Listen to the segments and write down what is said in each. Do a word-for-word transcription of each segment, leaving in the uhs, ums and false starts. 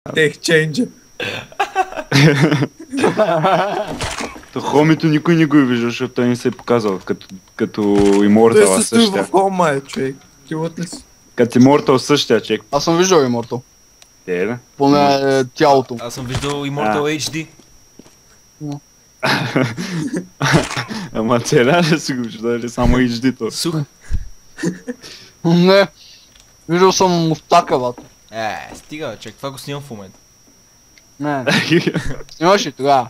Тех ченджа. То хомито никой не го е виждал, защото той не се е показал като, като Той Immortal се стои същия. в хома, е, човек. Ти от ли си? Като Immortal същия човек. Аз съм виждал Immortal. Те, да? Поне е, тялото. Аз съм виждал Immortal Ейч Ди. Ама целя ли си го виждал или само Ейч Ди-то? Сух. Не. Виждал съм мустака, бат. Е, стига, чек, това го снимам в момента. Не. Снимаш ли тогава?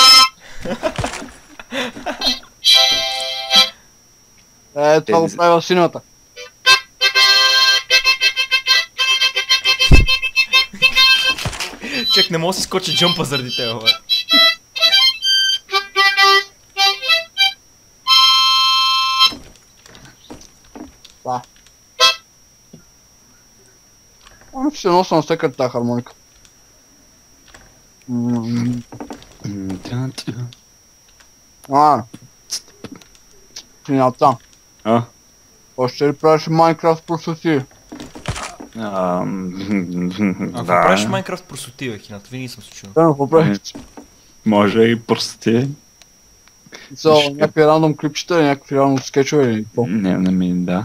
Е, това го Тези- прави в синемата. Чек, не мога да си скоча джъмпа заради тебе, бе. Да. Ами ще нося на всяка тази хармоника. М, А. Синята. А? Още ли правиш Майнкрафт простоти? Ам, Ако да. правиш Майнкрафт просотива, хината, винаги съм се чул. Да, какво правиш? Може и прости. За някакви рандом клипчета или някакви рандом скетчове или какво? Не, не ми, да.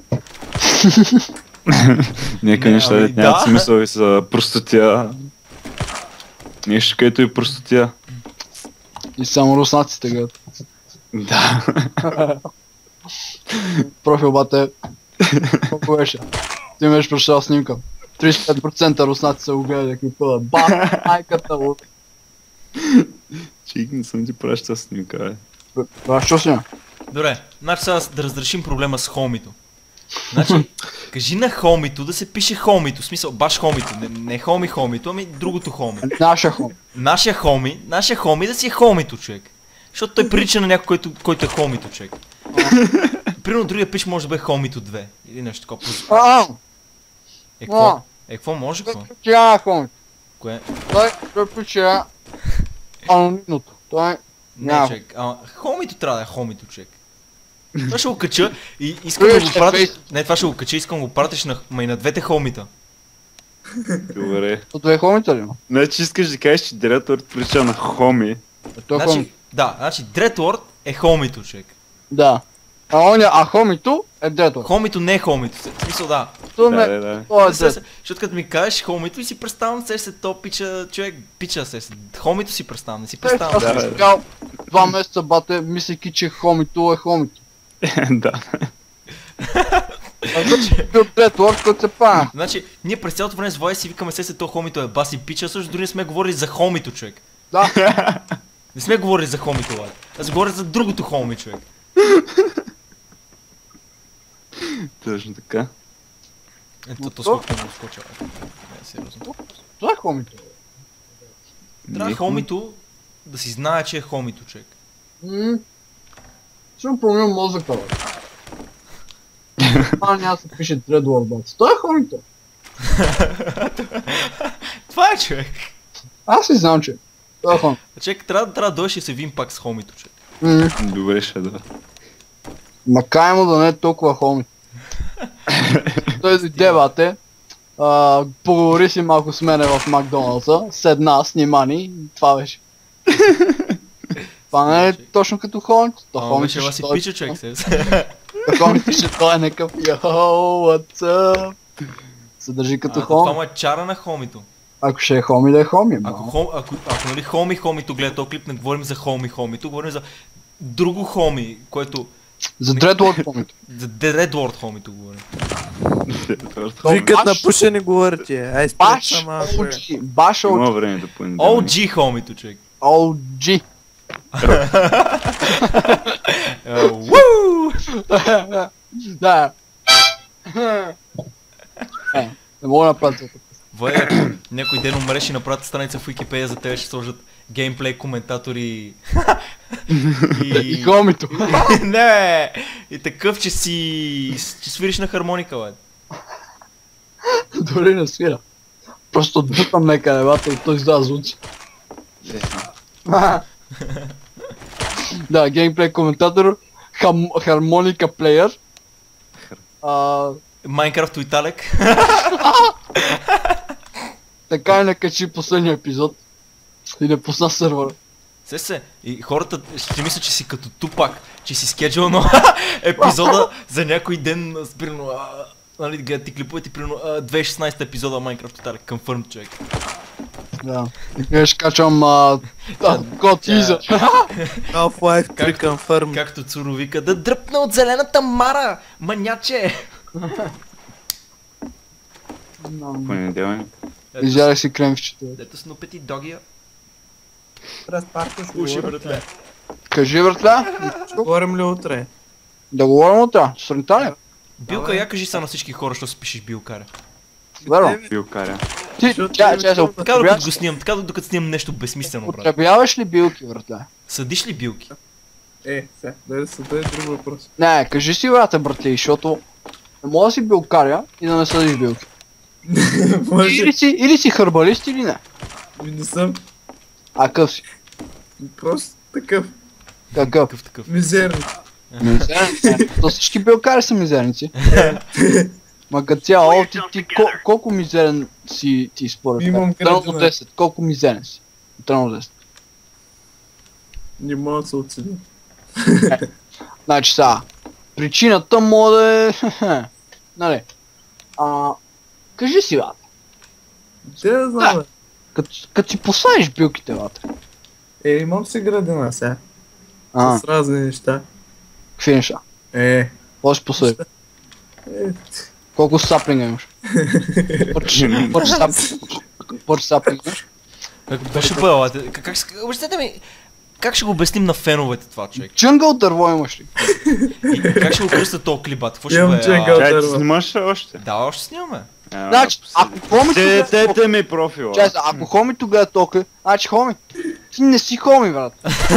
Нека Не, неща ами да нямат да. смисъл и са простотия. Нещо, където и простотия. И само руснаците гледат. Да. Профил бате. Колко беше? Ти имаш прощава снимка. тридесет и пет процента руснаци са го гледали клипа. Ба, майката му. Чик, не съм ти пращал снимка, бе. Това що си? Добре, значи сега да разрешим проблема с хомито. Значи, кажи на хомито да се пише хомито, в смисъл баш хомито, не, не хоми хомито, ами другото хоми. Наша хом. Нашия хоми, нашия хоми да си е хомито, човек. Защото той прилича на някой, който, който е хомито, човек. Примерно другия пич може да бъде хомито две. Или нещо такова. А, Е, какво? Е, какво може, какво? той няма хом. Кое? Той, той пише анонимното. Той Не, няма. човек. А, хомито трябва да е хомито, човек. Това ще го кача и искам да Той го ще пратиш. фейс- Не, това ще го кача, искам да го пратиш на, ма и на двете хомита. Добре. То две хомите ли има? Значи искаш да кажеш, че директор прилича на хоми. Той е хом. Значи, да, значи Дретлорд е хомито, човек. Да. А оня, а хомито е дето. Хомито не е хомито. В смисъл, да. То Да, не, да, да. то е Не се- дето. Защото като ми кажеш хомито и си представям се се то пича, човек, пича се се. Хомито си представям, не си Аз представям. Да, съм бе. спял два месеца, бате, мислейки, че хомито е хомито. Да. А вече бил дето, още който се пана. Значи, ние през цялото време с Влади си викаме се се то хомито е баси пича, също дори не сме говорили за хомито, човек. Да. Не сме говорили за хомито, Влади. Аз говоря за другото хоми, човек. Точно така. Ето, то скоро не го скоча. бе. Не, сериозно. Това е хомито. Трябва Не, хомито да си знае, че е хомито, човек. Ммм. Съм променил мозъка, бе. Това няма да се пише Dreadword, бат. Той е хомито. Това е, човек. Аз си знам, че. Той е хомито. Човек, трябва, трябва да дойдеш и се видим пак с хомито, човек. Ммм. Добре, ще да. Макай му да не е толкова хомито. Той дойде, бате. А, поговори си малко с мене в Макдоналдса, седна, снима ни, и това беше. Това не е точно като хомито. То Ама хомито вече ще ела си той- пича, човек, се. то хомито ще той е някакъв йоу, what's up? Се държи като А, това хом. му е чара на хомито. Ако ще е хоми, да е хоми. Ако, ма. хом, ако, ако нали хоми хомито гледа този клип, не говорим за хоми хомито, говорим за друго хоми, което... За Dreadword хомито. За Дредлорд хомито говорим. Викат на баш- пушене говорите. Ай, спред Баш сама. о джи. Баш о Има джи. време да поинда. О Джи хомито, човек. о джи. Е, Уу! Да. Е, не мога да направя това. Вай, ако някой ден умреш и направят страница в Wikipedia за тебе, ще сложат геймплей коментатори И и... хомито. Не, и такъв, че си... че свириш на хармоника, бе. Дори не свира. Просто дупам некъде, бата, и той издава звуци. Да, геймплей коментатор, хам, хармоника плеер. А, Майнкрафт Уиталек. така и не качи последния епизод. И не пусна сървъра. Се се, и хората ще мислят, че си като Тупак, че си скеджал на епизода за някой ден, с, примерно, а, нали, гледат ти клиповете, примерно, а, две хиляди и шестнадесета епизода Minecraft Total, confirm, човек. Да. И ще качвам а, да, God teaser. Half-Life три Както- confirm. Както Цуро вика, да дръпна от зелената мара, маняче! Понеделник. Изядах си кремвчето. Дето снупети догия. Разпарка ще Уши, говорим. братле. Кажи, братля, Говорим ли утре? да говорим утре. Сутринта ли? Билка, Давай. я кажи са на всички хора, що си пишеш билкаря. Верно. Билкаря. Ти, Защото чай, ти чай, се учил- Така докато употребяваш, го снимам, така докато снимам нещо безсмислено, брат. употребяваш ли билки, братля? Съдиш ли билки? Е, сега, дай да се даде друг въпрос. Не, кажи си, брате, братли, защото не мога да си билкаря и да не съдиш билки. Може, Или си, или си хърбалист, или не. ми не съм А къв си? просто такъв Какъв? Такъв такъв. мизерник. Мизерници. То всички билкари са мизерници. Ма като цяло, ти, ти кол- колко мизерен си ти според Имам теб? Тръгна градина. от десет. Колко мизерен си? Тръгна от десет. Не мога да се оценя. Значи сега, причината мога да е... Нали? А, кажи си, брат. Те да знам, бе. Като като си посадиш билките, брат. Е, имам си градина сега. А, С разни неща. какви неща? Е, Какво си посадиш? е, Колко саплинга имаш? Почти саплинга. Почти саплинга имаш? Как беше бъла? Как, как, обяснете ми, как ще го обясним на феновете това, човек? Джънгъл дърво имаш ли? И как ще го кръста този клибат? Какво ще Имам бъде? дженгъл. А, Чай, ти дърва. снимаш ли още? Да, още снимаме. А, Значи, ако хомито Те, гледа те, тока, те ми профила. чай сега, ако хомито гледа тока, значи хоми, ти не си хоми, брат.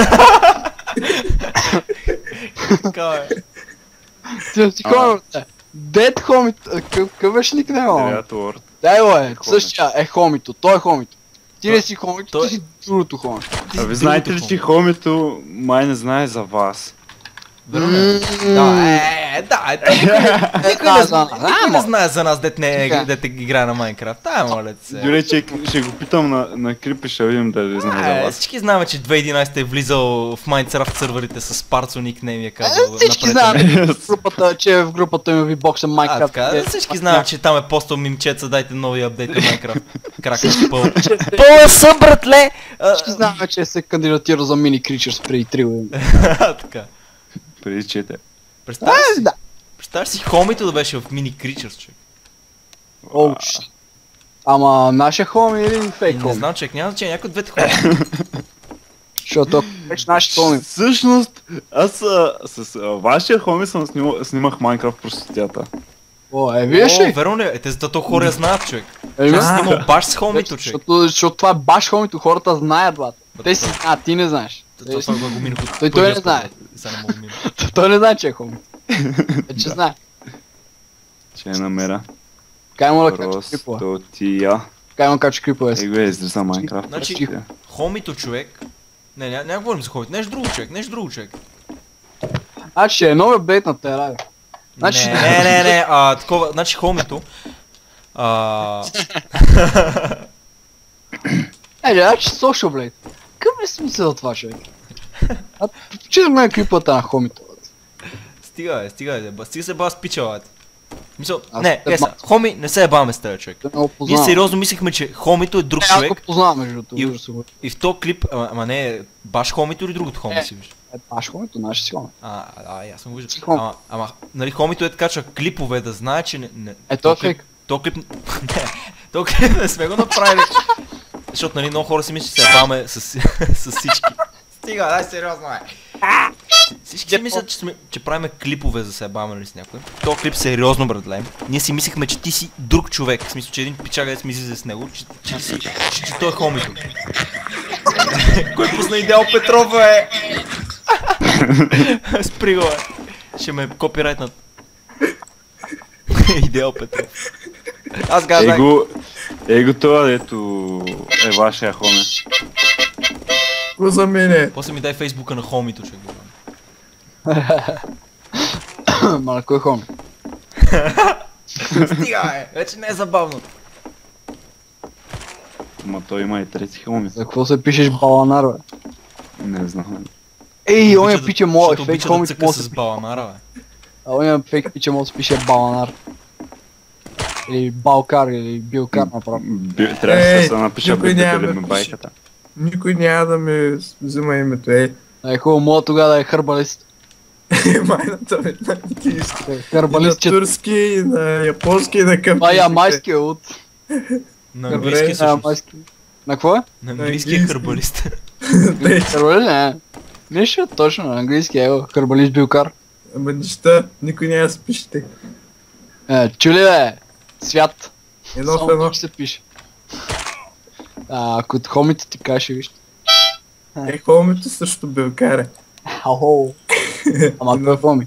Така е. Ти не си хоми, брат. Дед хомито, какъв беше никъде, мама? Девят Уорд. Дай го е, Хомито. същия е хомито, той е хомито. Ти не Той- си хомито, той- ти си другото хоми. Ти си А ви знаете ли, другото че хомито май не знае за вас? Верно ли? Да, е, е, да, е, той никой не- никой не знае, никой не знае за нас, дет не Така. дете играе на Майнкрафт. Ай, моля се. Дори, че ще го питам на, на Крипи, ще видим дали знае за Е, вас. всички знаем, че две хиляди и единадесета е влизал в Minecraft серверите с Парцо никнейм и е казал. Е, всички напред. знаят, в групата, че е в групата ми V-Box А, Minecraft. така, е- всички знаем, че там е постал мимчеца, дайте нови апдейт на Minecraft. Кракаш пъл. Пъла съм, братле! А, Всички знаем, че се кандидатира за мини Creatures преди три години. Така. Преди чете. Представяш Е, си, да. представяш си хомито да беше в мини Creatures, човек. Оу, shit. Ама нашия хоми или фейк Не хоми? знам, човек, няма значение, някой от двете хоми. Защото ако беше нашия хоми. Всъщност, аз а, с а, вашия хоми съм снимал, снимах Майнкрафт простотията. О, е, вие О, ще? верно ли? Е, те зато хора я знаят, човек. Е, Аз вие- съм снимал баш с хомито, човек. Защото, защото това е баш хомито, хората знаят, брат. Те си знаят, ти не знаеш. Това това го минах от Той- той не първия знае. път, сега не мога да мина. Той не знае, че е хоми. Е, че знае. Че я намеря. Кай му да кача крипове. Простотия. Кай му да кача крипове. Е, го е изреза Майнкрафт. Значи- простотия. Хомито, човек. Не, няма ня, говорим за хомито. Нещо друго, човек, нещо друго, човек. Значи ще е нови апдейт на Терария. Значи- Не, не, не, не, а, такова, значи хомито. А, Е, значи Social Blade. Какъв е смисъл от това, човек? А, чудо ме е клипата на хомито. брат. стига, е, стига, е, ба- стига се ба с пича, бе. Мисъл, Аз не, те е, са, ма- хоми, не се ебаваме с тези, човек. Да не го Ние познавам. сериозно мислихме, че хомито е друг Е, аз го човек. познавам, между другото. И- вижда се го. И в този клип, ама, ама не, баш хомито или другото хоми Е. си виж? Е, баш хомито, наши си хоми. А, а, аз съм го виждал. Хом. Ама, ама, нали хомито е така, че клипове да знае, че не... не Е, то той е клип, фейк. то клип... Не, то клип не сме го направили. Защото, нали, много хора си мислят, че се ебаме с, с всички. Стига, дай сериозно, бе. Всички си мислят, че, сме, че правиме клипове за се ебаме, нали, с някой. То клип сериозно, братле. Ние си мислихме, че ти си друг човек. В смисъл, че един пичага да сме излиза с него, че, че, че, че, че, че той е хомито. Кой пусна Идеал Петров, бе? Спри го, бе. Ще ме копирайтнат. Идеал Петров. Аз Е казах. го, е го това, дето е вашия хоми. Го за мене. После ми дай фейсбука на хомито, човек. Ма на кой хоми? Стига, бе. Вече не е забавно. Ма той има и трети хомит. За какво се пишеш баланар, бе? Не знам. Ей, Обича оня да- пиче моят защото фейк обича да хомит цъка може да с се пише. баланара, бе. А оня фейк пиче може да се пише баланар. Или балкар, или билкар направо. Би- Трябваше да Ей, се напиша никой няма бедели да ми пише. байката. Никой няма да ми взима името, ей. Е, хубаво, моят тогава да е хърбалист. Майната ми на английски. Е, И на Хърбалист, че турски, и на японски, и на къмпи. това е ямайски от... На Добре, английски На всъщност. ямайски. На какво е? На английски е английски. хърбалист. Хърбалист, не. Нищо, точно, на английски е хърбалист билкар. Ама неща, никой няма да се пишете. Е, чули бе, свят. Едно в Само едно. тук се пише. А, ако от хомите ти каже, вижте. Е, хомито също белкаре. Ау. Ама какво е хоми?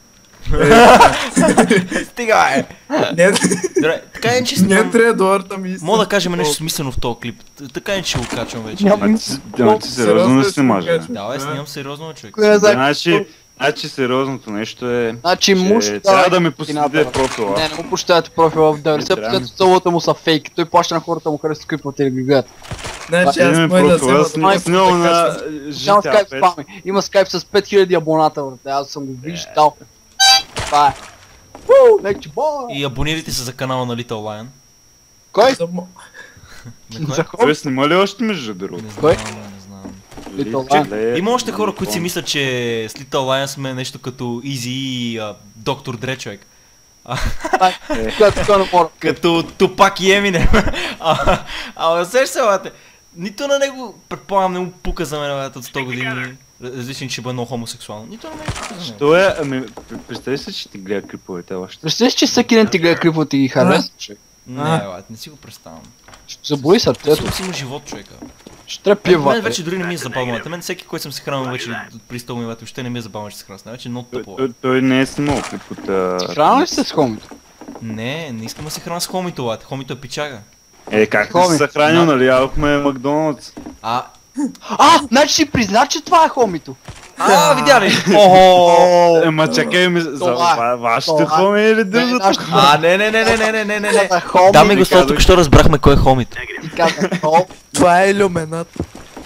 Стига, е! Не, Добре, така е, че не снимам... трябва да орта ми Мога да кажем нещо смислено в този клип. Т- Така е, че ще го качвам вече. Няма. Ма ти- ама ти сериозно не снимаш, бе. Да, бе, снимам сериозно, човек. Кой не знае Значи, значи сериозното нещо е, Значи муж че трябва да ми последи последи профила. Не, не му пощавате профила в деветдесет Не, трябва процента целата му са фейк. Той плаща на хората му харесва скрипват или ги гледат. Значи Един аз ми мой да профила, взема аз снимал на Няма житя скайп пет. спами. Има скайп с пет хиляди абоната, брате. Аз съм го виждал. Това е. Уу, лекче бой! И абонирайте се за канала на Little Lion. Кой? За мо- На кой? За кой? Той снима ли още между другото? Не знам, Кой? не знам. Little Ли- Lion. ли- Има още хора, които си Ли- мислят, че с Little Lion сме нещо като Easy и а, Доктор Дре, човек. Която така не мора. Като Тупак и Еминем. А, Ама сеш се, бате. Нито на него, предполагам, не му пука за мен, бате, от сто години. Различни, че бъде много хомосексуално. Нито на мен пука за него. То е, ами, представи се, че ти гледа клиповете още. Представиш, че всеки ден ти гледа клипове и ги харесва? Не, А. бате, не си го представям. Ще заболи сърцето. Ето си има живот, човека. Ще трябва Мен пива. вече дори не ми е забавно. Мен всеки, който съм се хранил вече при сто ми, въобще не ми е забавно, че се храна. Вече е много Той, тъпо. той, той не е снимал клип от... а, Храна ли сте с хомито? Не, не искам да се храна с хомито, бате. Хомито е пичага. Е, как Хоми. ти се съхранил, нали? Ядохме Макдоналдс. А, А, значи си призна, че това е хомито. а, видя ли? Охо! Ема чакай ми, за Това е. ва- вашите Това е. хоми или Не, другото? нашите А, не, не, не, не, не, не, не, не, не. са хоми. Дами и не господа, казах. тук що разбрахме кой е хомито. Ти каза, о, Това е люменат.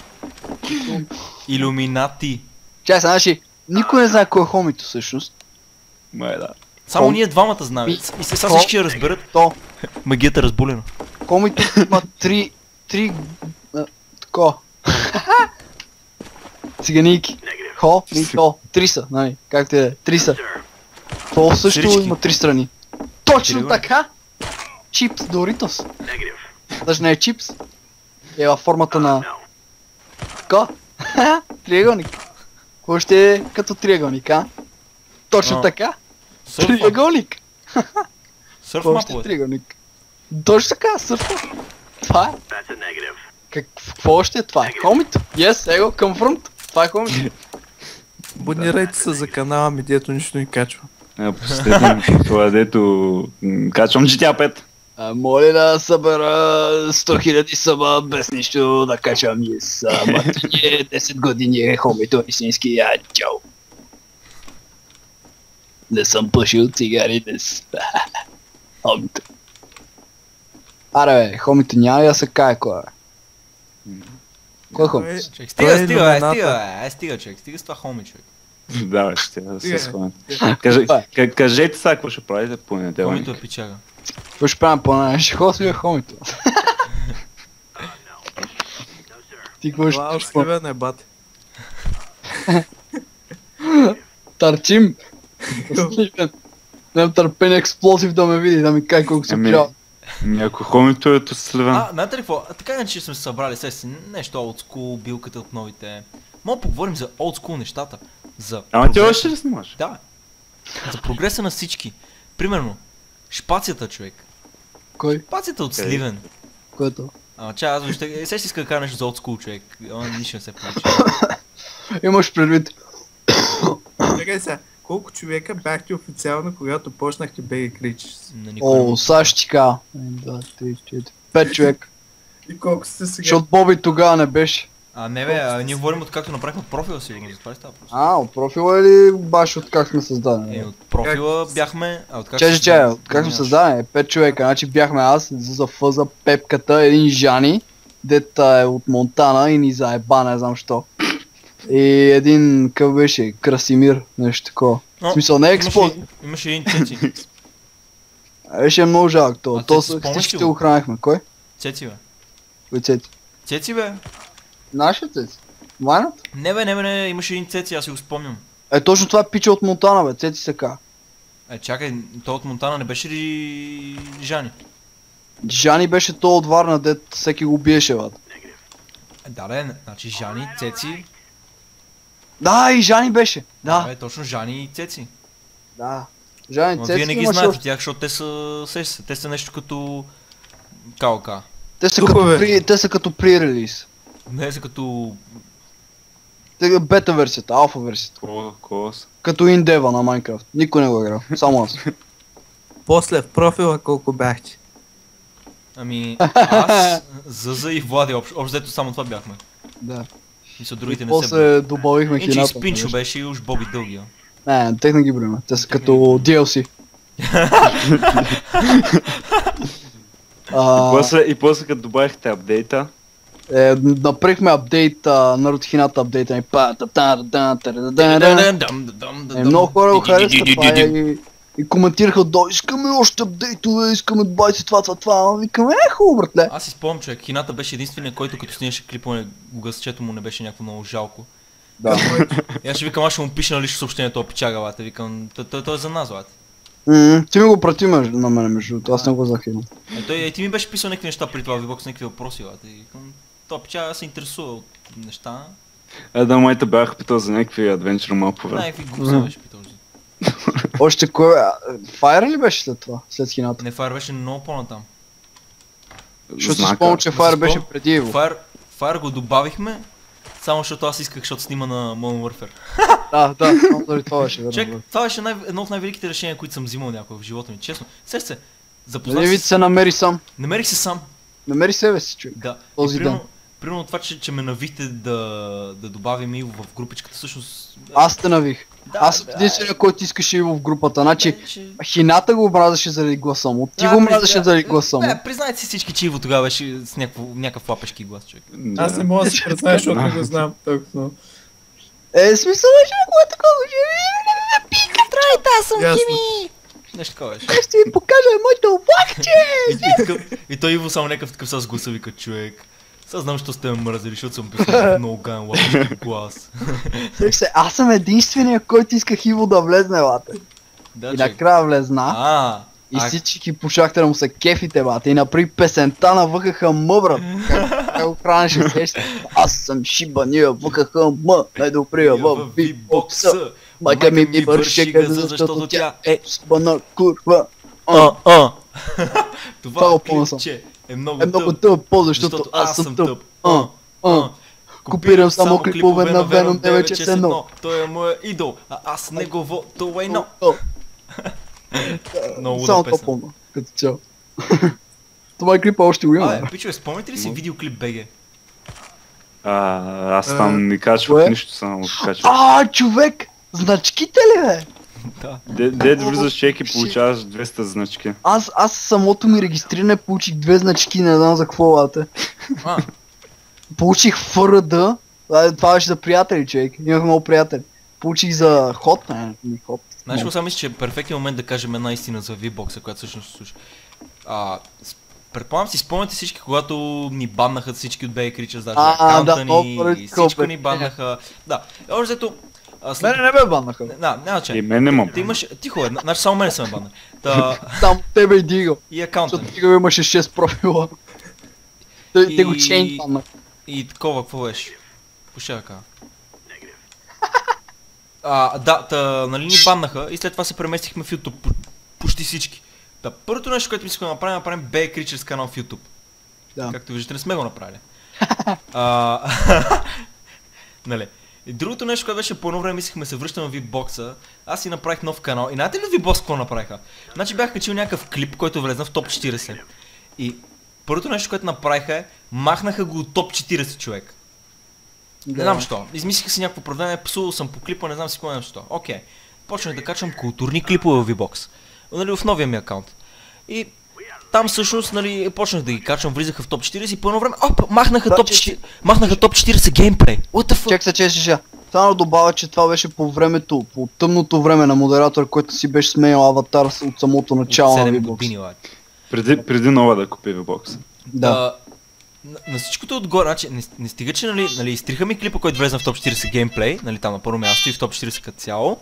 Илюминати. чай сега, значи, никой не знае кой е хомито всъщност. Май да. Само Хом- ние двамата знаем. Ми- И се- сега Хом- всички я разберат. То, Магията е разбулена. хомито има три, три, а, тако. Циганийки. Хо и то. Три са, нали, как те е, три са. То също Сирички. има три страни. Точно Триъгълник. така! Чипс Доритос. Даже не е чипс. Е във формата на... Ко? Триъгълник. Какво ще е като триъгълник, а? Точно А. така. Сърф, Триъгълник. сърф Какво ще е маповете. триъгълник? Точно така, сърфа. Това е. Как, какво още е това? Е хомито. Yes, его, confront. Това е хомито. Абонирайте се за канала ми, дето нищо не качва. Е, последно, това дето... м, Качвам джи ти ей пет. А, моля да събера сто хиляди съба без нищо да качвам yes. А, Матрине десет години е хомито истински, а чао. Не съм пушил цигари днес. Хомито. Аре бе, хомито няма ли да се кае кой е? Кой е хомито? Човек, Той стига, е стига, бе, илюмината. стига, бе, ай, стига, човек, стига с това хоми, човек. Да, бе, ще да Стига, се бе. схвана. Кажи- Това е. ка- Кажете сега какво ще правите по понеделник. Хомито е пичага. Какво ще правим по-на? Ще ходя си бе хомито. Ти какво ще Това още сливен е, бате. търчим? Нямам търпение експлозив да ме види, да ми каже колко се Ами, пирал. Ами, ако хомито е то сливен. А, знаете ли какво? Така иначе сме се събрали сега си нещо old school, билката от новите. Мога да поговорим за old school нещата. За Ама ти прогреса. още ли снимаш? Да, бе. За прогреса на всички. Примерно, шпацията, човек. Кой? Шпацията от Къде? Сливен. Който? Ама чай, аз въобще... Сега ще иска да кажа нещо за old school, човек. Ама нищо не се получи. Имаш предвид. Чакай сега, колко човека бяхте официално, когато почнахте беги кричиш? На никой не О, му- сега ще ти кажа. Един, два, три, четири, пет човек. И колко сте сега? Защото Боби тогава не беше. А, не бе, а, ние говорим от както направихме профила, сигурно. За това ли става просто? А, от профила или баш от как сме създадени? Е, от профила бяхме, а от как... Че, се че, от как сме нямаш. създадени? Пет човека, значи бяхме аз, за Фъза, Пепката, един Жани, дета е от Монтана и ни заеба, не знам що. И един, къв беше, Красимир, нещо такова. В смисъл, не е експоз. Имаше, имаше един Цеци. Беше много жалък то. А То Цеци спомняш ли всичките го? го хранихме. Кой? Цеци бе. Кой Цеци? Цеци бе. Нашия Цеци? Вайнат? Не бе, не бе, не, имаше един Цеци, аз си го спомням. Е, точно това е пича от Монтана, бе. Цеци се ка. Е, чакай, той от Монтана не беше ли Жани? Жани беше то от Варна, дет всеки го биеше, бе. Е, да, бе, значи Жани, Цеци. Да, и Жани беше. Да, Бе, точно Жани и Цеци. да. Жани, Но Цеци вие не ги имаше знаете още. тях, защото те са, сеща се, те са нещо като КОК. Те са Тука, като бе. при, те са като при-релиз. Не са като... Те бета версията, алфа версията. Ко, кос. Като индева на Майнкрафт. Никой не го е играл, само аз. После в профила колко бяхте? Ами, аз, Зъза и Влади, общо, общо взето само това бяхме. Да. Мисля, другите И не се после добавихме Инче и хината. Спинчо беше и уж Боби Дългия. Не, тех не ги броиме. Те са Тех не като Ди Ел Си. А, И после, и после като добавихте апдейта, е, направихме апдейт, а, народ хината апдейта ни. Па, та, та, та, та, та, та, та. Е, много хора го харесват това е, и, и коментираха, да, искаме още апдейтове, искаме двайсет това, това, това, ама викаме, е хубаво, братле. Аз си спомням, че Хината беше единственият, който като снимаше клипове, гъсчето му не беше някакво много жалко. Да. И аз ще викам, аз ще му пиша на лично съобщение това пичага, бате, викам, той, той, той е за нас, бате. М, Ти ми го прати между- на мене, между другото, аз не го захинам. Е, той, е, ти ми беше писал някакви неща при това вибокс, някакви въпроси, бате, и викам, това пичага се интересува от неща, е да майта бях питал за някакви адвенчър мапове. някакви глупости беше питал. Още кой, а, Fire ли беше след това, след хината? Не, Fire беше много по-натам. Защото си Знака. спомням, че Да Fire си беше спомням. преди Evo. Fire, Fire го добавихме, само защото аз исках, защото снима на Modern Warfare. Да, да, само заради това беше верно. Чек, бе. това беше най- едно от най-великите решения, които съм взимал някога в живота ми. Честно, сеща се, Нали запознах вид се, се намери сам. намерих се сам. Намери себе си, човек. Да. Този и примерно, ден. примерно това, че, че ме навихте да, да добавим Иво в групичката, всъщност... Аз те навих. Да, Аз бе, единствения, който искаше Иво в групата. Значи, бе, че- хината го мразеше заради гласа му. Ти Да, го призна- мразеше заради гласа му. Бе, признайте си всички, че Иво тогава беше с някакво, някакъв лапешки глас, човек. Да. Аз не мога да си представя, защото не го знам толкова. Е, смисъл беше ако е такова. Ясно. Нещо такова беше. Ще ви покажа моето облакче! И, и, такъв, и той Иво само някакъв такъв с гласа вика, човек. Сега знам, що сте ме мразили, защото съм писал много гаен лапешки глас. Слушай се, аз съм единствения, който исках Иво да влезне, бате. Да, И човек. накрая влезна. А, И а, всички пушахте да му се кефите, бате. И направи песента на ВХХ М, брат. Как го хранеше сеща. Аз съм Шибания, ВХХ М, най-добрия в битбокса. Майка ми ми върши газа, защото тя е спана курва. А, а. Това Това го помня съм. клипче е много Е много тъп, тъп, по защото аз съм тъп. А, а. Копирам само клипове на Venom девет шест едно. Той е моя идол, а аз неговото лайно. О, Много луда Само това песен. помня, като цяло. Това е клипа още го има. Абе, пичове, спомняте ли си видеоклип БГ? А, аз там не качвах кое? нищо, само качвах. А, човек! Значките ли, бе? Да. Де- Дед влизаш чек и получаваш двеста значки. Аз, аз самото ми регистриране получих две значки, не знам за какво бате. А, Получих Ф Р Д, а, това беше за приятели, човек. Имах много приятели. Получих за ход, не, не ход. знаеш какво, сега мисля, че е перфектният момент да кажем една истина за V-Box, която всъщност се случи. А, с- предполагам си, спомняте всички, когато ни баннаха всички от Бей Кричърс, даже А, акаунта да, ни, много и поради всичко такова ни бе. баннаха. Да, общо взето, а, след... Мене не ме баннаха. Да, няма че. И мен не мога. Ти имаш, тихо е, значи само мене са ме банна. Та, Там тебе и Диго. и акаунта Защото ми. Диго имаше шест профила. Те, те го И- чейн баннаха. И такова, какво беше? Пуша да кажа. А, да, та, нали ни баннаха и след това се преместихме в YouTube. по- Почти всички. Та, първото нещо, което ми искаме да направим, е да направим Бей Кричърс канал в YouTube. Да. Както виждате, не сме го направили. А, нали. И другото нещо, което беше по едно време, мислихме се връщаме в V-Box-а, аз си направих нов канал. И знаете ли V-Box какво направиха? Значи бях качил някакъв клип, който влезна в топ четиридесет. И първото нещо, което направиха е, махнаха го от топ четиридесет човек. Не знам защо. Измислиха си някакво оправдание, псувал съм по клипа, не знам си какво не защо. Окей. Почнах да качвам културни клипове в V-Box. Нали, в новия ми акаунт. И там всъщност, нали, почнах да ги качвам, влизаха в топ четирийсет и по едно време, оп, махнаха Да, топ че- четирийсет, махнаха топ четирийсет геймплей. What the fuck? Чек се, че ще. Само добавя, че това беше по времето, по тъмното време на модератор, който си беше сменял аватар с- от самото начало От на седем V-Box. години, лад. Преди, преди нова да купи V-Box. Да. А, на, на всичкото отгоре, значи, не, не стига, че нали, нали, изтриха ми клипа, който влезна в топ четирийсет геймплей, нали, там на първо място и в топ четирийсет като цяло.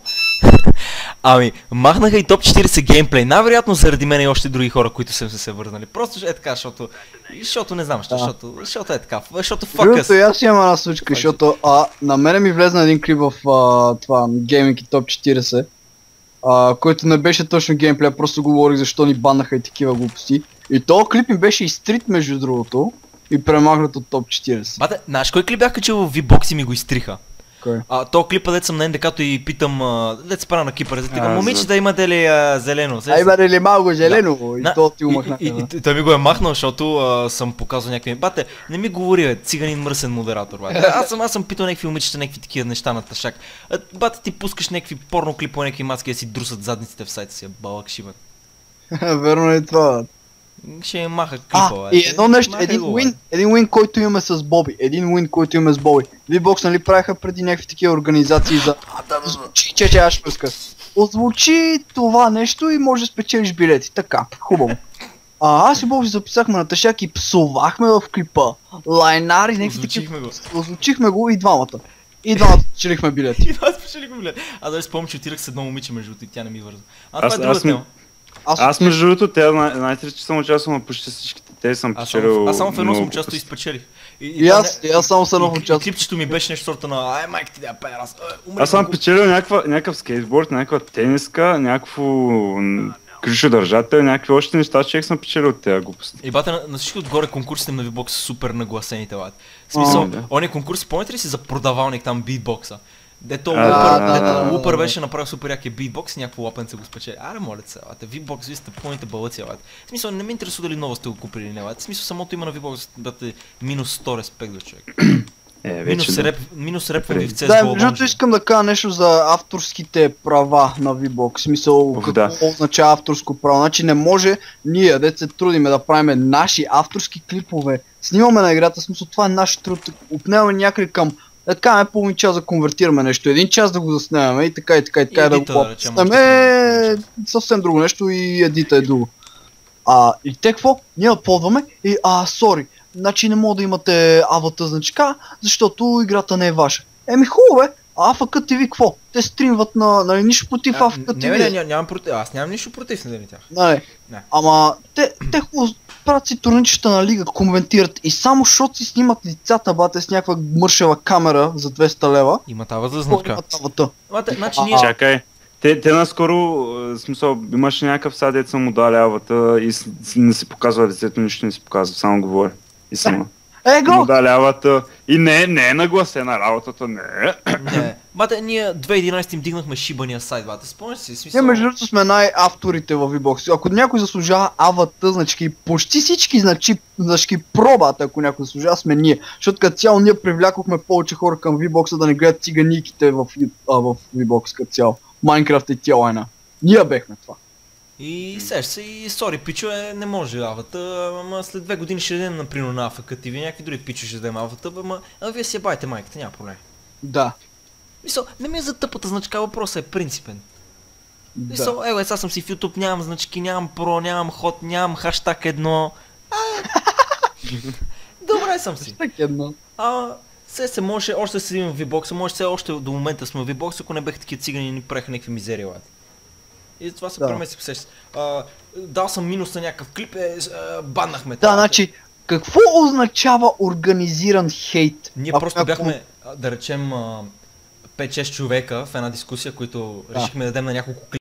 Ами, махнаха и топ четирийсет геймплей, най-вероятно заради мен и още други хора, които са се върнали. Просто е така, защото, защото не знам, защо, Да. защото, защото е така, защото fuck Другото и us. аз имам една случка, защото а, на мене ми влезна един клип в а, това гейминг и топ четирийсет, а, който не беше точно геймплей, просто говорих защо ни баннаха и такива глупости. И този клип ми беше изтрит между другото и премахнат от топ четирийсет. Бате, знаеш кой клип бях качил в V-Box и ми го изтриха? Кой? А, то клипа, дет съм на НДК-то и питам, а, дет се пара на Кипър, да А, викам, момичета имате ли а, зелено? Ай, бъде ли малко зелено? И На- то ти го и- махнаха. и, и, да. и той ми го е махнал, защото а, съм показал някакви... Бате, не ми говори, бе, циганин мръсен модератор, бате. Аз съм, аз съм питал някакви момичета, някакви такива неща на тъшак. А, бате, ти пускаш някакви порно клипове, някакви маски да си друсат задниците в сайта си, балък шибът. Верно е това. Ще маха клипа, А, бе. и едно нещо, Махай един го, бе. уин, един уин, който имаме с Боби. Един уин, който имаме с Боби. V-Box, нали, правиха преди някакви такива организации за... Озвучи, че, че аз ще пуска. Озвучи това нещо и може да спечелиш билети. Така, хубаво. А, аз и Боби записахме на тъшак и псувахме в клипа. Лайнари, някакви такива. Озвучихме го. Озвучихме го и двамата. И двамата спечелихме билети. И аз спечелих го, бе. А да спомням, че отидах с едно момиче между и тя не ми върза. А Аз- това е друга аз ми- тема. Аз, Аз между другото, те зна- знаете ли, че съм участвал на почти всичките, те съм Аз печелил. само, аз само в едно съм много участвал и глупости. спечелих. И това аз- не- и аз само с едно и- и- участвах. И клипчето ми беше нещо сорта на ай майка ти да я педерас. е, умри Аз съм го». печелил някаква, някакъв скейтборд, някаква тениска, някакво м, кришодържател, някакви още неща, човек съм печелил от тези глупости. И бата, на, на всички отгоре конкурсите на V-Box са супер нагласените, лад. В смисъл, А, да. ония конкурс, спомняте ли си за продавалник там битбокса? Дето А, Лупър, да, дето да, да, Лупър да. беше направил супер якия битбокс и някакво лапенце го спечели. Аре, моля се, лад, V-Box, вие сте пълните балъци, лад. В смисъл, не ме интересува дали ново сте го купили или не, лад. В смисъл, самото има на V-Box, дате минус сто респект за човек. Е, вече Минус да. реп, минус реп Добре. в C S G O. Да, между другото искам да кажа нещо за авторските права на V-Box. В смисъл, Оф, какво да. означава авторско право. Значи не може ние, дет се трудиме да правим наши авторски клипове, снимаме на играта, в смисъл това е наш труд, отнемаме някъде към, да така половин час да конвертираме нещо, един час да го заснемаме и така и така и така И и да едита, го да речем, пуснем, още е половин съвсем друго нещо и едита е друго. А, и те какво? Ние аподваме и а, сори, значи не мога да имате авата значка, защото играта не е ваша. Еми хубаво е, а АФК ти ви какво? Те стримват на, нали, нищо против А, АФК Не, ти бе, ви. не, ням- нямам против, аз нямам нищо против на тях. Нали? Не. Ама те, те хубаво правят си турничета на лига, коментират и само защото си снимат лицата, бате, с някаква мършева камера за двеста лева. Има тава за Какво значка. имат авата? Бате, значи А, ние... Чакай. Те, те наскоро, в смисъл, имаше някакъв сад, дето съм му дали авата и с- с- не се показва лицето, нищо не се показва, само говоря. И само. Е, Му го! дали авата и не, не е нагласена работата, не е. Не. Бате, ние две хиляди и единадесета им дигнахме шибания сайт, бате. Спомняш си, Ние смисъл... между другото сме най-авторите в V-Box. Ако някой заслужава авата значки, почти всички значки, значки пробата, ако някой заслужава, сме ние. Защото като цяло ние привлякохме повече хора към V-Box, да не гледат циганиките в, а, в V-Box като цяло. Майнкрафт и тяло една. Ние бехме това. И сеш се и сори, пичове, не може авата, ама след две години ще дадем, например, на АФК ти ви, някакви други пичове ще дадем авата, ама, ама вие си я байте майката, няма проблем. Да. Мисъл, не ми е за тъпата значка, въпросът е принципен. Да. Мисъл, ево, сега съм си в YouTube, нямам значки, нямам про, нямам ход, нямам хаштаг едно. А, добре съм си. Так едно. А, се се може още да седим в V-Box, може се още до момента сме в V-Box, ако не беха такива цигани и ни правиха някакви мизерии, лад. И това се Да. преместих, сещаш. А, дал съм минус на някакъв клип, е, а, баннахме. Да, това. значи, какво означава организиран хейт? Ние Ако просто някой- бяхме, а, да речем, а, пет-шест човека в една дискусия, които Да. решихме да дадем на няколко